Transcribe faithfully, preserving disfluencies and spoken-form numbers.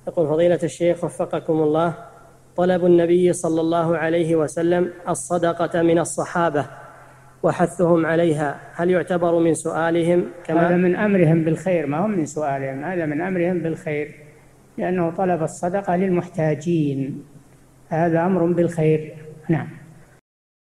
يقول فضيلة الشيخ وفقكم الله، طلب النبي صلى الله عليه وسلم الصدقة من الصحابة وحثهم عليها، هل يعتبر من سؤالهم؟ كما هذا من أمرهم بالخير، ما هم من سؤالهم، هذا من أمرهم بالخير، لأنه طلب الصدقة للمحتاجين، هذا أمر بالخير. نعم.